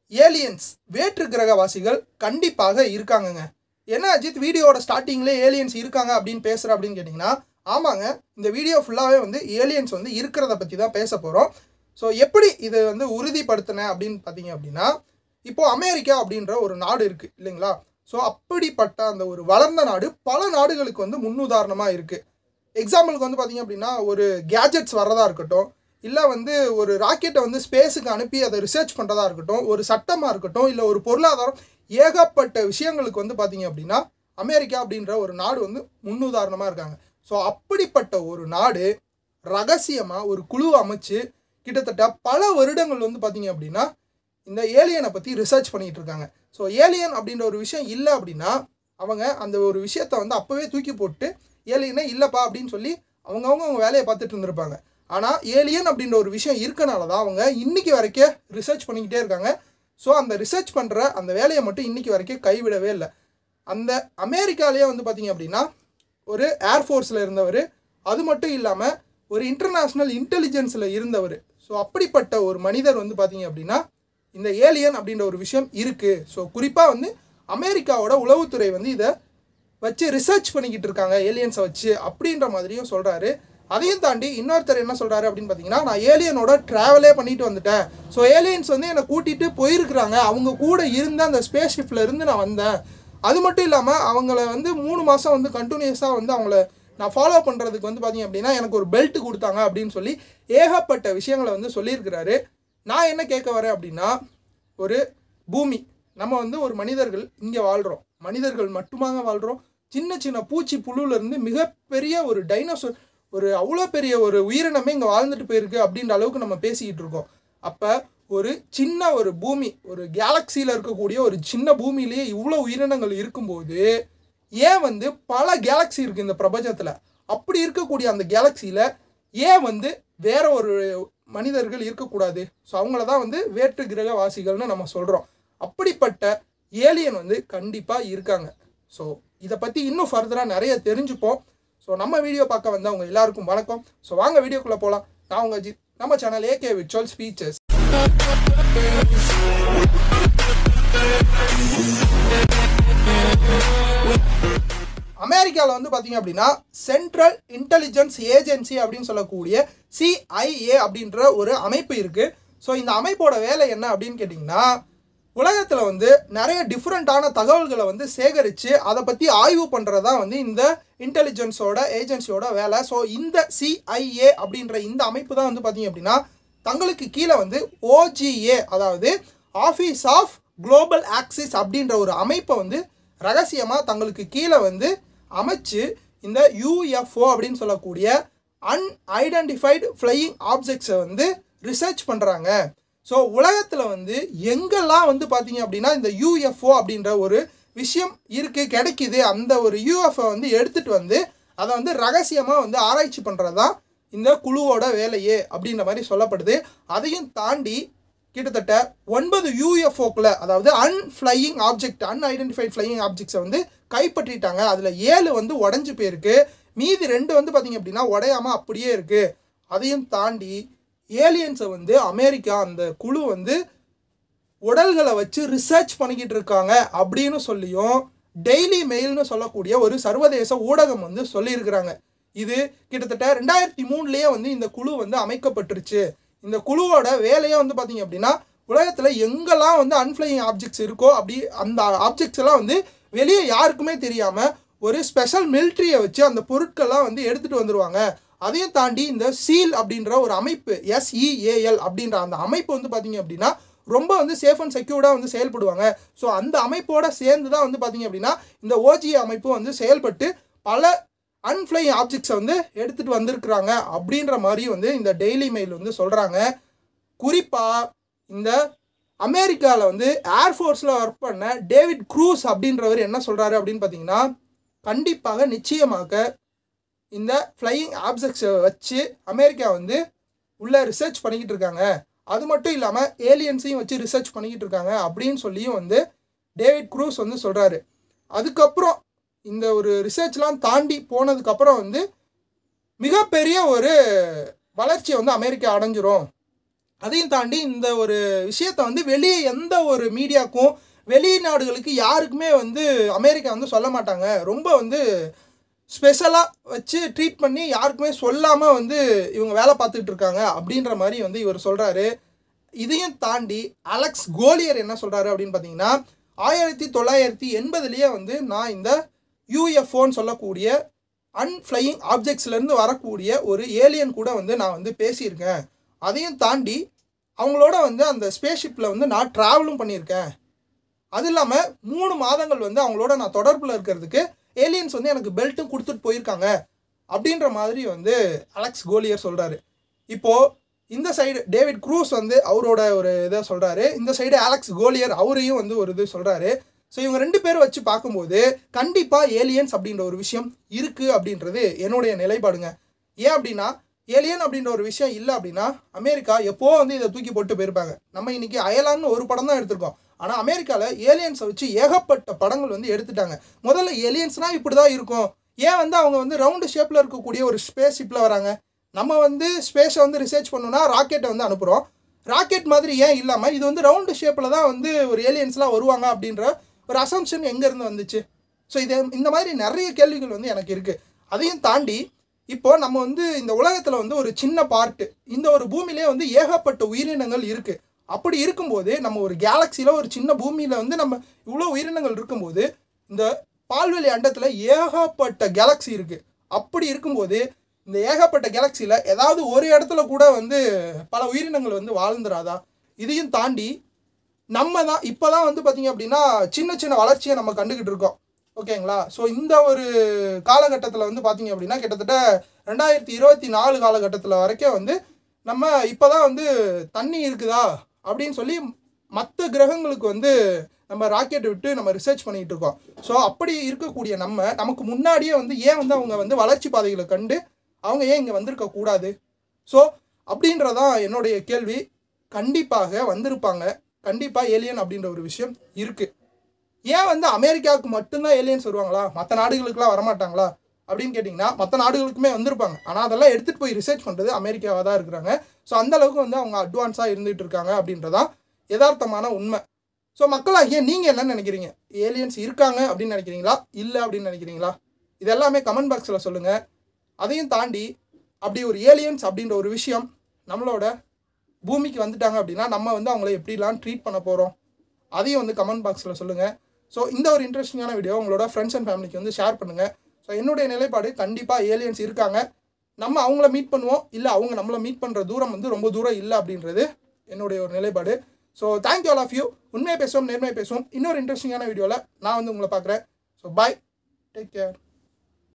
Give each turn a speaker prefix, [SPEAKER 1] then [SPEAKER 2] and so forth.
[SPEAKER 1] Aliens வேற்று கிரகவாசிகள் கண்டிப்பாக இருக்காங்கங்க. என்ன அஜித் வீடியோவோட ஸ்டார்டிங்லேயே ஏலியன்ஸ் இருக்காங்க அப்படின்னு பேசுகிற அப்படின்னு கேட்டிங்கன்னா, ஆமாங்க, இந்த வீடியோ ஃபுல்லாகவே வந்து ஏலியன்ஸ் வந்து இருக்கிறத பற்றி தான் பேச போகிறோம். ஸோ எப்படி இது வந்து உறுதிப்படுத்தினேன் அப்படின்னு பார்த்தீங்க அப்படின்னா, இப்போது அமெரிக்கா அப்படின்ற ஒரு நாடு இருக்குது இல்லைங்களா? ஸோ அப்படிப்பட்ட அந்த ஒரு வளர்ந்த நாடு பல நாடுகளுக்கு வந்து முன்னுதாரணமாக இருக்குது. எக்ஸாம்பிளுக்கு வந்து பார்த்திங்க அப்படின்னா, ஒரு கேஜெட்ஸ் வர்றதா இருக்கட்டும், இல்லை வந்து ஒரு ராக்கெட்டை வந்து ஸ்பேஸுக்கு அனுப்பி அதை ரிசர்ச் பண்ணுறதா இருக்கட்டும், ஒரு சட்டமாக இருக்கட்டும், இல்லை ஒரு பொருளாதாரம், ஏகப்பட்ட விஷயங்களுக்கு வந்து பார்த்திங்க அப்படின்னா அமெரிக்கா அப்படின்ற ஒரு நாடு வந்து முன்னுதாரணமாக இருக்காங்க. ஸோ அப்படிப்பட்ட ஒரு நாடு ரகசியமாக ஒரு குழு அமைச்சு கிட்டத்தட்ட பல வருடங்கள் வந்து பார்த்திங்க அப்படின்னா இந்த ஏலியனை பற்றி ரிசர்ச் பண்ணிகிட்டு இருக்காங்க. ஸோ ஏலியன் அப்படின்ற ஒரு விஷயம் இல்லை அப்படின்னா அவங்க அந்த ஒரு விஷயத்தை வந்து அப்போவே தூக்கி போட்டு ஏலியனே இல்லைப்பா அப்படின்னு சொல்லி அவங்க வேலையை பார்த்துட்டு இருந்திருப்பாங்க. ஆனால் ஏலியன் அப்படின்ற ஒரு விஷயம் இருக்கனால தான் அவங்க இன்றைக்கி வரைக்கும் ரிசர்ச் பண்ணிக்கிட்டே இருக்காங்க. ஸோ அந்த ரிசர்ச் பண்ணுற அந்த வேலையை மட்டும் இன்றைக்கி வரைக்கும் கைவிடவே இல்லை. அந்த அமெரிக்காலேயே வந்து பார்த்திங்க அப்படின்னா ஒரு ஏர்ஃபோர்ஸில் இருந்தவர், அது மட்டும் இல்லாமல் ஒரு இன்டர்நேஷ்னல் இன்டெலிஜென்ஸில் இருந்தவர். ஸோ அப்படிப்பட்ட ஒரு மனிதர் வந்து பார்த்திங்க அப்படின்னா இந்த ஏலியன் அப்படின்ற ஒரு விஷயம் இருக்குது. ஸோ குறிப்பாக வந்து அமெரிக்காவோட உளவுத்துறை வந்து இதை வச்சு ரிசர்ச் பண்ணிக்கிட்டு இருக்காங்க ஏலியன்ஸை வச்சு அப்படின்ற மாதிரியும் சொல்கிறாரு. அதையும் தாண்டி இன்னொருத்தர் என்ன சொல்கிறாரு அப்படின்னு பார்த்தீங்கன்னா, நான் ஏலியனோட ட்ராவலே பண்ணிட்டு வந்துட்டேன். ஸோ ஏலியன்ஸ் வந்து என்னை கூட்டிகிட்டு போயிருக்கிறாங்க, அவங்க கூட இருந்த அந்த ஸ்பேஸ் ஷிப்பில் இருந்து நான் வந்தேன். அது மட்டும் இல்லாமல் அவங்கள வந்து 3 மாதம் வந்து கண்டினியூஸாக வந்து அவங்கள நான் ஃபாலோ பண்ணுறதுக்கு வந்து பார்த்திங்க அப்படின்னா எனக்கு ஒரு பெல்ட் கொடுத்தாங்க அப்படின்னு சொல்லி ஏகப்பட்ட விஷயங்களை வந்து சொல்லியிருக்கிறாரு. நான் என்ன கேட்க வரேன் அப்படின்னா, ஒரு பூமி, நம்ம வந்து ஒரு மனிதர்கள் இங்கே வாழ்கிறோம், மனிதர்கள் மட்டுமாங்க வாழ்கிறோம்? சின்ன சின்ன பூச்சி புழுலேருந்து மிகப்பெரிய ஒரு டைனோசர், ஒரு அவ்வளோ பெரிய ஒரு உயிரினமே இங்கே வாழ்ந்துட்டு போயிருக்கு அப்படின்ற அளவுக்கு நம்ம பேசிக்கிட்டு இருக்கோம். அப்போ ஒரு சின்ன ஒரு பூமி, ஒரு கேலக்சியில் இருக்கக்கூடிய ஒரு சின்ன பூமியிலேயே இவ்வளோ உயிரினங்கள் இருக்கும்போது ஏன் வந்து பல கேலக்சி இருக்குது இந்த பிரபஞ்சத்தில்? அப்படி இருக்கக்கூடிய அந்த கேலக்சியில் ஏன் வந்து வேற ஒரு மனிதர்கள் இருக்கக்கூடாது? ஸோ அவங்கள தான் வந்து வேற்று கிரகவாசிகள்னு நம்ம சொல்கிறோம். அப்படிப்பட்ட ஏலியன் வந்து கண்டிப்பாக இருக்காங்க. ஸோ இதை பற்றி இன்னும் ஃபர்தராக நிறைய தெரிஞ்சுப்போம். ஸோ நம்ம வீடியோ பார்க்க வந்தவங்க எல்லாருக்கும் வணக்கம். ஸோ வாங்க வீடியோக்குள்ளே போகலாம். நான் உங்கள் அஜித், நம்ம சேனல் AK Virtual Speeches. அமெரிக்காவில் வந்து பார்த்தீங்க அப்படின்னா சென்ட்ரல் இன்டெலிஜென்ஸ் ஏஜென்சி அப்படின்னு சொல்லக்கூடிய CIA அப்படின்ற ஒரு அமைப்பு இருக்குது. ஸோ இந்த அமைப்போட வேலை என்ன அப்படின்னு கேட்டிங்கன்னா, உலகத்தில் வந்து நிறைய டிஃப்ரெண்ட்டான தகவல்களை வந்து சேகரித்து அதை பற்றி ஆய்வு பண்ணுறது தான் வந்து இந்த இன்டெலிஜென்ஸோட ஏஜென்சியோட வேலை. ஸோ இந்த CIA அப்படின்ற இந்த அமைப்பு தான் வந்து பார்த்திங்க அப்படின்னா தங்களுக்கு கீழே வந்து OGA, அதாவது ஆஃபீஸ் ஆஃப் குளோபல் ஆக்சிஸ் அப்படின்ற ஒரு அமைப்பை வந்து ரகசியமாக தங்களுக்கு கீழே வந்து அமைச்சு இந்த UFO அப்படின்னு சொல்லக்கூடிய அன்ஐடென்டிஃபைடு ஃப்ளையிங் ஆப்ஜெக்ட்ஸை வந்து ரிசர்ச் பண்ணுறாங்க. ஸோ உலகத்தில் வந்து எங்கெல்லாம் வந்து பார்த்திங்க அப்படின்னா இந்த UFO அப்படின்ற ஒரு விஷயம் இருக்குது, கிடைக்கிது, அந்த ஒரு UFO வந்து எடுத்துகிட்டு வந்து அதை வந்து ரகசியமாக வந்து ஆராய்ச்சி பண்ணுறது தான் இந்த குழுவோட வேலையே அப்படின்ற மாதிரி சொல்லப்படுது. அதையும் தாண்டி கிட்டத்தட்ட 9 UFOக்குள்ள, அதாவது அன்ஃப்ளையிங் ஆப்ஜெக்ட், அன்ஐடென்டிஃபைட் ஃப்ளையிங் ஆப்ஜெக்ட்ஸை வந்து கைப்பற்றிட்டாங்க. அதில் 7 வந்து உடஞ்சி போயிருக்கு, மீதி 2 வந்து பார்த்திங்க அப்படின்னா உடையாமல் அப்படியே இருக்குது. அதையும் தாண்டி ஏலியன்ஸை வந்து அமெரிக்கா அந்த குழு வந்து உடல்களை வச்சு ரிசர்ச் பண்ணிக்கிட்டு இருக்காங்க அப்படின்னு சொல்லியும் டெய்லி மெயில்னு சொல்லக்கூடிய ஒரு சர்வதேச ஊடகம் வந்து சொல்லியிருக்கிறாங்க. இது கிட்டத்தட்ட 2003லேயே வந்து இந்த குழு வந்து அமைக்கப்பட்டுருச்சு. இந்த குழுவோட வேலையே வந்து பார்த்திங்க அப்படின்னா உலகத்தில் எங்கெல்லாம் வந்து அன்ஃப்ளையிங் ஆப்ஜெக்ட்ஸ் இருக்கோ அப்படி அந்த ஆப்ஜெக்ட்ஸ் எல்லாம் வந்து வெளியே யாருக்குமே தெரியாமல் ஒரு ஸ்பெஷல் மிலிட்ரியை வச்சு அந்த பொருட்கள்லாம் வந்து எடுத்துகிட்டு வந்துடுவாங்க. அதையும் தாண்டி இந்த சீல் அப்படின்ற ஒரு அமைப்பு, SEAL அப்படின்ற அந்த அமைப்பு வந்து பார்த்திங்க அப்படின்னா ரொம்ப வந்து சேஃப் அண்ட் செக்யூர்டாக வந்து செயல்படுவாங்க. ஸோ அந்த அமைப்போடு சேர்ந்து தான் வந்து பார்த்திங்க அப்படின்னா இந்த OGA அமைப்பு வந்து செயல்பட்டு பல அன்ஃப்ளையிங் ஆப்ஜெக்ட்ஸை வந்து எடுத்துகிட்டு வந்திருக்கிறாங்க அப்படின்ற மாதிரி வந்து இந்த டெய்லி மெயில் வந்து சொல்கிறாங்க. குறிப்பாக இந்த அமெரிக்காவில் வந்து ஏர்ஃபோர்ஸில் ஒர்க் பண்ண டேவிட் க்ரூஸ் அப்படின்றவர் என்ன சொல்கிறாரு அப்படின்னு பார்த்தீங்கன்னா, கண்டிப்பாக நிச்சயமாக இந்த ஃப்ளையிங் ஆப்ஜெக்ட்ஸை வச்சு அமெரிக்கா வந்து உள்ளே ரிசர்ச் பண்ணிக்கிட்டு இருக்காங்க, அது மட்டும் இல்லாமல் ஏலியன்ஸையும் வச்சு ரிசர்ச் பண்ணிக்கிட்டு இருக்காங்க அப்படின்னு சொல்லியும் வந்து டேவிட் க்ரூஸ் வந்து சொல்கிறாரு. அதுக்கப்புறம் இந்த ஒரு ரிசர்ச்லாம் தாண்டி போனதுக்கப்புறம் வந்து மிகப்பெரிய ஒரு வளர்ச்சியை வந்து அமெரிக்கா அடைஞ்சிரும், அதையும் தாண்டி இந்த ஒரு விஷயத்தை வந்து வெளியே எந்த ஒரு மீடியாவுக்கும் வெளிநாடுகளுக்கு யாருக்குமே வந்து அமெரிக்கா வந்து சொல்ல மாட்டாங்க. ரொம்ப வந்து ஸ்பெஷலாக வச்சு ட்ரீட் பண்ணி யாருக்குமே சொல்லாமல் வந்து இவங்க வேலை பார்த்துக்கிட்டு இருக்காங்க அப்படின்ற மாதிரி வந்து இவர் சொல்கிறாரு. இதையும் தாண்டி அலெக்ஸ் கோலியர் என்ன சொல்கிறாரு அப்படின்னு பார்த்தீங்கன்னா, 1980 வந்து நான் இந்த யூஎஃப்ஓன்னு சொல்லக்கூடிய அன்ஃப்ளையிங் ஆப்ஜெக்ட்ஸ்லேருந்து வரக்கூடிய ஒரு ஏலியன் கூட வந்து நான் வந்து பேசியிருக்கேன். அதையும் தாண்டி அவங்களோட வந்து அந்த ஸ்பேஸ்ஷிப்பில் வந்து நான் ட்ராவலும் பண்ணியிருக்கேன். அது இல்லாமல் 3 மாதங்கள் வந்து அவங்களோட நான் தொடர்பில் இருக்கிறதுக்கு ஏலியன்ஸ் வந்து எனக்கு பெல்ட்டும் கொடுத்துட்டு போயிருக்காங்க அப்படின்ற மாதிரி வந்து அலெக்ஸ் கோலியர் சொல்கிறாரு. இப்போது இந்த சைடு டேவிட் க்ரூஸ் வந்து அவரோட ஒரு இதை சொல்கிறாரு, இந்த சைடு அலெக்ஸ் கோலியர் அவரையும் வந்து ஒரு இது சொல்கிறாரு. ஸோ இவங்க 2 பேரும் வச்சு பார்க்கும்போது கண்டிப்பாக ஏலியன்ஸ் அப்படின்ற ஒரு விஷயம் இருக்குது அப்படின்றது என்னுடைய நிலைப்பாடுங்க. ஏன் அப்படின்னா, ஏலியன் அப்படின்ற ஒரு விஷயம் இல்லை அப்படின்னா அமெரிக்கா எப்போ வந்து இதை தூக்கி போட்டு போயிருப்பாங்க. நம்ம இன்றைக்கி அயலான்னு ஒரு படம் தான் எடுத்திருக்கோம். ஆனால் அமெரிக்காவில் ஏலியன்ஸை வச்சு ஏகப்பட்ட படங்கள் வந்து எடுத்துட்டாங்க. முதல்ல ஏலியன்ஸ்னால் இப்படி தான் இருக்கும், ஏன் வந்து அவங்க வந்து ரவுண்டு ஷேப்பில் இருக்கக்கூடிய ஒரு ஸ்பேஸ் ஷிப்பில் வராங்க. நம்ம வந்து ஸ்பேஸை வந்து ரிசர்ச் பண்ணோன்னா ராக்கெட்டை வந்து அனுப்புகிறோம். ராக்கெட் மாதிரி ஏன் இல்லாமல் இது வந்து ரவுண்டு ஷேப்பில் தான் வந்து ஒரு ஏலியன்ஸ்லாம் வருவாங்க அப்படின்ற ஒரு அசம்ஷன் எங்கேருந்து வந்துச்சு? ஸோ இந்த மாதிரி நிறைய கேள்விகள் வந்து எனக்கு இருக்குது. அதையும் தாண்டி இப்போது நம்ம வந்து இந்த உலகத்தில் வந்து ஒரு சின்ன பார்ட்டு, இந்த ஒரு பூமியிலே வந்து ஏகப்பட்ட உயிரினங்கள் இருக்குது. அப்படி இருக்கும்போது நம்ம ஒரு கேலக்சியில் ஒரு சின்ன பூமியில் வந்து நம்ம இவ்வளோ உயிரினங்கள் இருக்கும்போது இந்த பால்வெளி அண்டத்தில் ஏகப்பட்ட கேலக்சி இருக்குது. அப்படி இருக்கும்போது இந்த ஏகப்பட்ட கேலக்சியில் ஏதாவது ஒரு இடத்துல கூட வந்து பல உயிரினங்கள் வந்து வாழ்ந்துராதா? இதையும் தாண்டி நம்ம தான் இப்போ தான் வந்து பார்த்திங்க அப்படின்னா சின்ன சின்ன வளர்ச்சியை நம்ம கண்டுக்கிட்டு இருக்கோம். ஓகேங்களா? ஸோ இந்த ஒரு காலகட்டத்தில் வந்து பார்த்திங்க அப்படின்னா கிட்டத்தட்ட 2024 காலகட்டத்தில் வரைக்கும் வந்து நம்ம இப்போ தான் வந்து தண்ணி இருக்குதா அப்படின்னு சொல்லி மற்ற கிரகங்களுக்கு வந்து நம்ம ராக்கெட் விட்டு நம்ம ரிசர்ச் பண்ணிகிட்டு இருக்கோம். ஸோ அப்படி இருக்கக்கூடிய நமக்கு முன்னாடியே வந்து ஏன் வந்து அவங்க வந்து வளர்ச்சி பாதைகளை கண்டு அவங்க ஏன் இங்கே வந்திருக்கக்கூடாது? ஸோ அப்படின்றதான் என்னுடைய கேள்வி. கண்டிப்பாக வந்திருப்பாங்க. கண்டிப்பாக ஏலியன் அப்படின்ற ஒரு விஷயம் இருக்குது. ஏன் வந்து அமெரிக்காவுக்கு மட்டும்தான் ஏலியன்ஸ் வருவாங்களா, மற்ற நாடுகளுக்கெலாம் வரமாட்டாங்களா அப்படின்னு கேட்டிங்கன்னா, மற்ற நாடுகளுக்குமே வந்திருப்பாங்க. ஆனால் அதெல்லாம் எடுத்துகிட்டு போய் ரிசர்ச் பண்ணுறது அமெரிக்காவாக தான் இருக்கிறாங்க. ஸோ அந்தளவுக்கு வந்து அவங்க அட்வான்ஸாக இருந்துகிட்டு இருக்காங்க அப்படின்றதான் யதார்த்தமான உண்மை. ஸோ மக்களாகிய நீங்கள் என்ன நினைக்கிறீங்க? ஏலியன்ஸ் இருக்காங்க அப்படின்னு நினைக்கிறீங்களா, இல்லை அப்படின்னு நினைக்கிறீங்களா? இது எல்லாமே கமெண்ட் பாக்ஸில் சொல்லுங்கள். அதையும் தாண்டி அப்படி ஒரு ஏலியன்ஸ் அப்படின்ற ஒரு விஷயம் நம்மளோட பூமிக்கு வந்துட்டாங்க அப்படின்னா நம்ம வந்து அவங்கள எப்படிலாம் ட்ரீட் பண்ண போகிறோம், அதையும் வந்து கமெண்ட் பாக்ஸில் சொல்லுங்கள். ஸோ இந்த ஒரு இன்ட்ரெஸ்டிங்கான வீடியோ உங்களோட ஃப்ரெண்ட்ஸ் அண்ட் ஃபேமிலிக்கு வந்து ஷேர் பண்ணுங்கள். ஸோ என்னுடைய நிலைப்பாடு கண்டிப்பாக ஏலியன்ஸ் இருக்காங்க. நம்ம அவங்கள மீட் பண்ணுவோம், இல்லை அவங்க நம்மளை மீட் பண்ணுற தூரம் வந்து ரொம்ப தூரம் இல்லை அப்படின்றது என்னுடைய ஒரு நிலைப்பாடு. So thank you all of you. உண்மையை பேசுவோம், நேர்மையை பேசுவோம். இன்னொரு இன்ட்ரெஸ்டிங்கான வீடியோவில் நான் வந்து உங்களை பார்க்குறேன். So bye, take care.